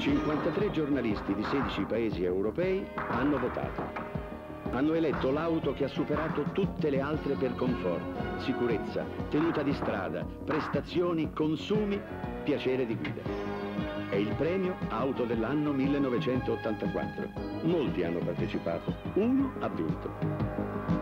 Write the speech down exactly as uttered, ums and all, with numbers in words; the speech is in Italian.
cinquantatré giornalisti di sedici paesi europei hanno votato. Hanno eletto l'auto che ha superato tutte le altre per comfort, sicurezza, tenuta di strada, prestazioni, consumi, piacere di guida. È il premio Auto dell'anno millenovecentottantaquattro. Molti hanno partecipato, uno ha vinto.